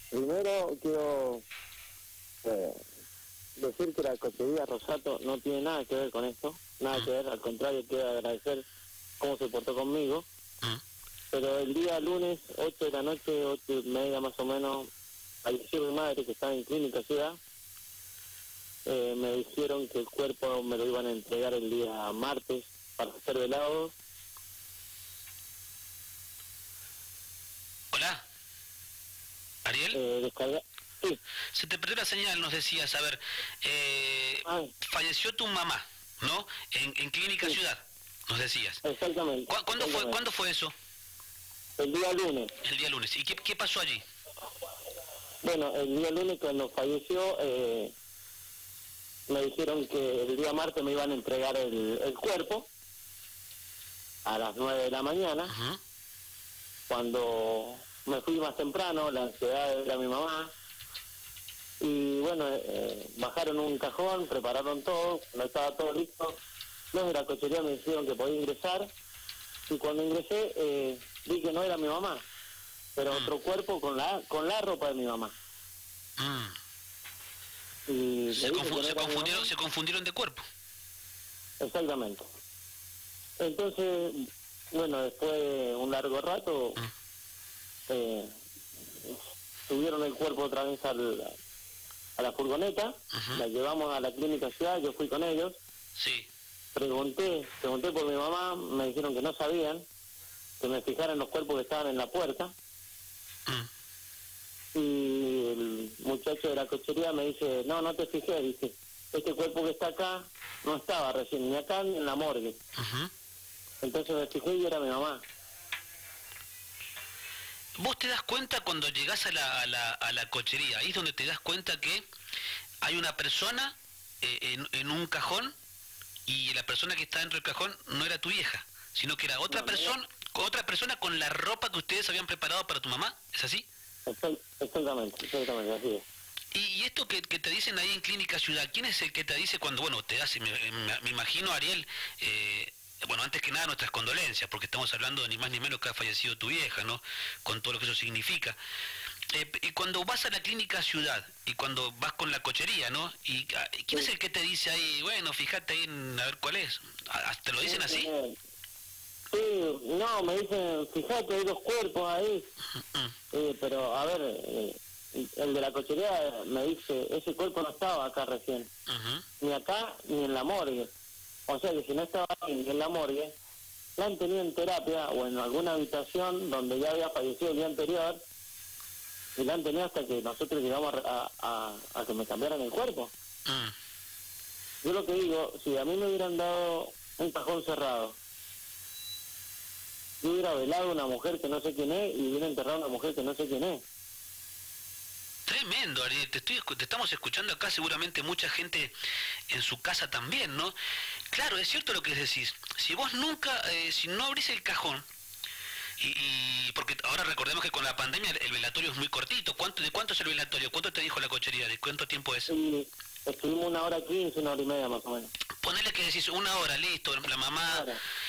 Primero quiero decir que la cochería Rosato no tiene nada que ver con esto, nada que ver, al contrario, quiero agradecer cómo se portó conmigo. Pero el día lunes, 8 de la noche, 8:30 más o menos, falleció mi madre que estaba en Clínica Ciudad. Me dijeron que el cuerpo me lo iban a entregar el día martes para ser velado. Hola, Ariel. Sí. Se te perdió la señal, nos decías, a ver, falleció tu mamá, ¿no? En Clínica Ciudad, nos decías. Exactamente. ¿Cuándo fue eso? El día lunes. El día lunes. ¿Y qué pasó allí? Bueno, el día lunes cuando falleció, me dijeron que el día martes me iban a entregar el cuerpo a las 9 de la mañana. Cuando me fui más temprano, la ansiedad era mi mamá. Y bueno, bajaron un cajón, prepararon todo, no estaba todo listo. Los de la cochería me dijeron que podía ingresar. Y cuando ingresé, vi que no era mi mamá, pero otro cuerpo con la ropa de mi mamá. Y se confundieron de cuerpo. Exactamente. Entonces, bueno, después de un largo rato, subieron el cuerpo otra vez a la furgoneta, la llevamos a la Clínica Ciudad, yo fui con ellos. Sí. Pregunté por mi mamá, me dijeron que no sabían, que me fijara en los cuerpos que estaban en la puerta. Y el muchacho de la cochería me dice, no te fijé, dice, este cuerpo que está acá no estaba recién, ni acá ni en la morgue. Entonces me fijé y era mi mamá. Vos te das cuenta cuando llegás a la cochería, ahí es donde te das cuenta que hay una persona en un cajón, y la persona que está dentro del cajón no era tu vieja, sino que era otra persona con la ropa que ustedes habían preparado para tu mamá, ¿es así? Exactamente, así es. Y esto que te dicen ahí en Clínica Ciudad, ¿quién es el que te dice cuando, bueno, te hace, me imagino, Ariel, bueno, antes que nada nuestras condolencias, porque estamos hablando de ni más ni menos que ha fallecido tu vieja, ¿no? Con todo lo que eso significa. Y cuando vas a la Clínica Ciudad, y cuando vas con la cochería, ¿no? Y ¿quién es el que te dice ahí, bueno, fíjate ahí a ver cuál es? ¿Te lo dicen así? Sí, no, me dicen, fíjate, hay dos cuerpos ahí. Pero, a ver, el de la cochería me dice, ese cuerpo no estaba acá recién. Ni acá, ni en la morgue. O sea que si no estaba ahí, ni en la morgue, la han tenido en terapia o en alguna habitación donde ya había fallecido el día anterior, y la han tenido hasta que nosotros llegamos a que me cambiaran el cuerpo. Yo lo que digo, si a mí me hubieran dado un cajón cerrado, yo hubiera velado a una mujer que no sé quién es y hubiera enterrado a una mujer que no sé quién es. Tremendo, Ariel, te estamos escuchando acá, seguramente mucha gente en su casa también, ¿no? Claro, es cierto lo que decís. Si vos nunca, si no abrís el cajón, y porque ahora recordemos que con la pandemia el velatorio es muy cortito. ¿De cuánto es el velatorio? ¿Cuánto te dijo la cochería? ¿De cuánto tiempo es? Sí, estuvimos 1:15, 1:30 más o menos. Ponele que decís 1 hora, listo, la mamá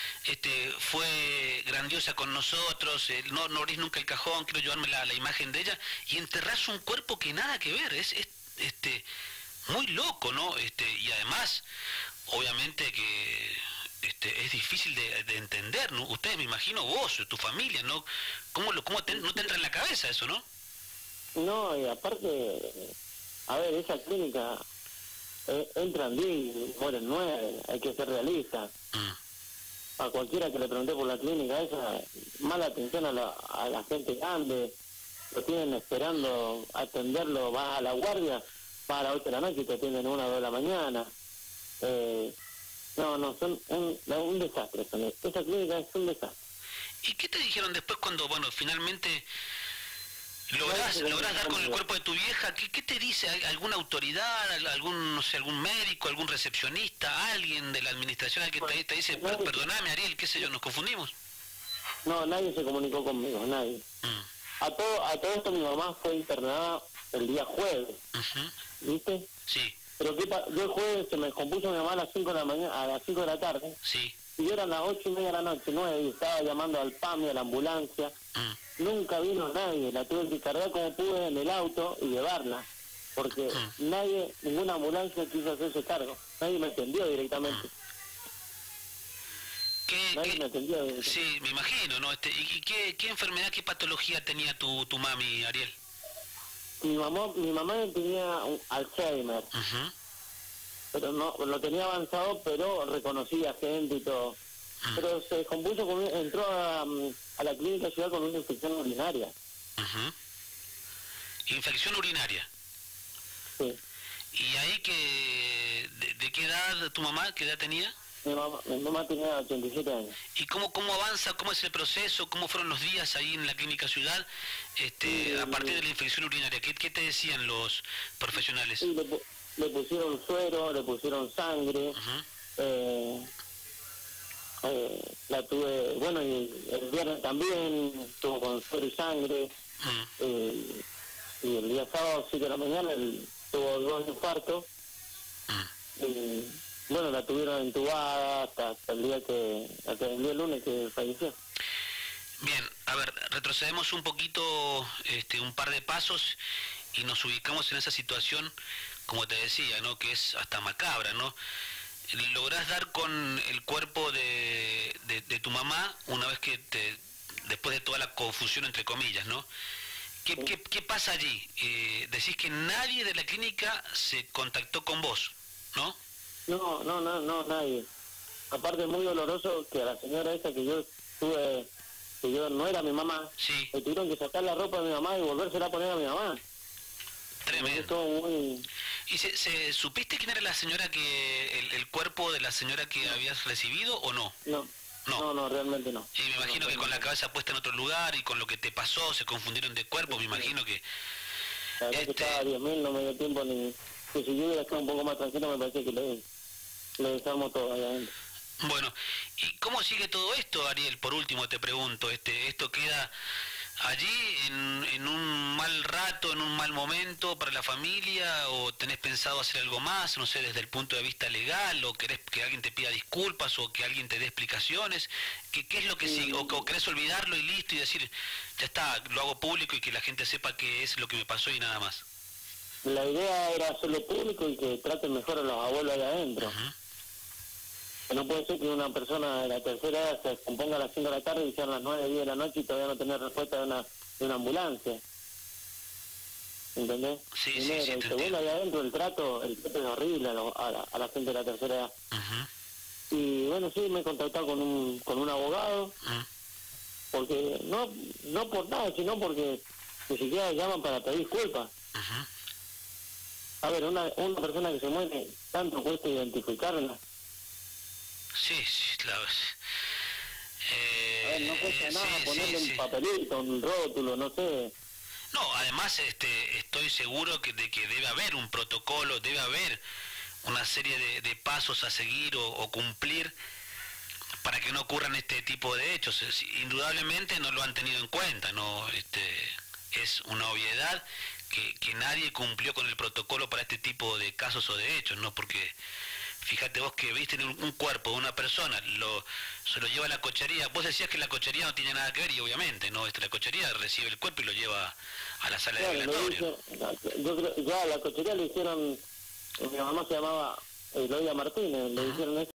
fue grandiosa con nosotros, no abrís nunca el cajón, quiero llevarme la imagen de ella, y enterrás un cuerpo que nada que ver, es muy loco, ¿no? Y además, obviamente que es difícil de entender, ¿no? Ustedes, me imagino, vos, tu familia, ¿no? No te entra en la cabeza eso, ¿no? No, y aparte, a ver, esa clínica, entran 10 y mueren 9, hay que ser realistas. A cualquiera que le pregunté por la clínica esa, mala atención a la gente grande, lo tienen esperando atenderlo, vas a la guardia, vas a las 8 de la noche y te atienden 1 o 2 de la mañana. Son un desastre. Esa clínica es un desastre. ¿Y qué te dijeron después cuando, bueno, finalmente lográs dar con el cuerpo de tu vieja? ¿Qué te dice? ¿Alguna autoridad, algún médico, algún recepcionista, alguien de la administración al que te dice, perdóname, Ariel, qué sé yo, nos confundimos? No, nadie se comunicó conmigo, nadie. A todo esto mi mamá fue internada el día jueves, ¿viste? Sí. Pero yo el jueves se me compuso mi mamá a las 5 de la mañana, a las 5 de la tarde. Sí. Y eran las 8:30 de la noche, 9, y estaba llamando al PAMI, a la ambulancia. nunca vino nadie, la tuve que cargar como pude en el auto y llevarla, porque ninguna ambulancia quiso hacerse cargo, nadie me atendió directamente. Nadie me atendió directamente. Sí, me imagino, ¿no? ¿Y qué enfermedad, qué patología tenía tu mami, Ariel? Mi mamá tenía un Alzheimer, pero no lo tenía avanzado, pero reconocía gente y todo. Pero se descompuso, entró a la clínica ciudad con una infección urinaria. Infección urinaria. Sí. ¿Y ahí de qué edad tu mamá, qué edad tenía? Mi mamá tenía 87 años. ¿Y cómo avanza, cómo es el proceso, cómo fueron los días ahí en la clínica ciudad, a partir de la infección urinaria? ¿Qué te decían los profesionales? Sí, le pusieron suero, le pusieron sangre, la tuve, bueno, y el viernes también estuvo con suero y sangre, y el día sábado, 7 de la mañana, tuvo 2 infartos, y bueno, la tuvieron entubada hasta el día lunes que falleció. Bien, a ver, retrocedemos un poquito, un par de pasos y nos ubicamos en esa situación, como te decía, ¿no? Que es hasta macabra, ¿no? Lográs dar con el cuerpo de tu mamá una vez que después de toda la confusión entre comillas, ¿no? ¿Qué pasa allí? Decís que nadie de la clínica se contactó con vos, ¿no? No, nadie. Aparte es muy doloroso que a la señora esa que yo tuve, que yo no era mi mamá, sí, le tuvieron que sacar la ropa de mi mamá y volvérsela a poner a mi mamá. Tremendo. Muy... ¿Y supiste quién era la señora el cuerpo de la señora que habías recibido o no? No, realmente no. Y me imagino que con la cabeza puesta en otro lugar y con lo que te pasó, se confundieron de cuerpo, me imagino que... La verdad que estaba a 10.000, no me dio tiempo ni... Que si yo hubiera estado un poco más tranquilo, me parece que le desarmo todo allá adentro. Bueno, ¿y cómo sigue todo esto, Ariel? Por último te pregunto, ¿esto queda allí en un mal rato, en un mal momento para la familia, o tenés pensado hacer algo más, no sé, desde el punto de vista legal, o querés que alguien te pida disculpas, o que alguien te dé explicaciones? ¿Qué es lo que sigue? ¿O querés olvidarlo y listo y decir, ya está, lo hago público y que la gente sepa qué es lo que me pasó y nada más? La idea era hacerlo público y que traten mejor a los abuelos allá adentro. Que no puede ser que una persona de la tercera edad se descomponga a las 5 de la tarde y sean las 9, 10 de la noche y todavía no tener respuesta de una ambulancia. ¿Entendés? Sí, primero, sí, y segundo, allá adentro el trato es horrible a la gente de la tercera edad. Y bueno, sí, me he contactado con un abogado, porque no por nada, sino porque ni siquiera llaman para pedir disculpas. A ver, una persona que se muere, tanto cuesta identificarla. Sí, claro. A ver, no cuesta nada ponerle un papelito, un rótulo, no sé. No, además estoy seguro de que debe haber un protocolo, debe haber una serie de pasos a seguir o cumplir para que no ocurran este tipo de hechos. Indudablemente no lo han tenido en cuenta, no, es una obviedad que nadie cumplió con el protocolo para este tipo de casos o de hechos, ¿no? Porque fíjate vos que viste un cuerpo de una persona, se lo lleva a la cochería. Vos decías que la cochería no tiene nada que ver, y obviamente, ¿no? La cochería recibe el cuerpo y lo lleva a la sala de velatorio. Yo creo, ya la cochería le hicieron, mi mamá se llamaba Elodia Martínez, le hicieron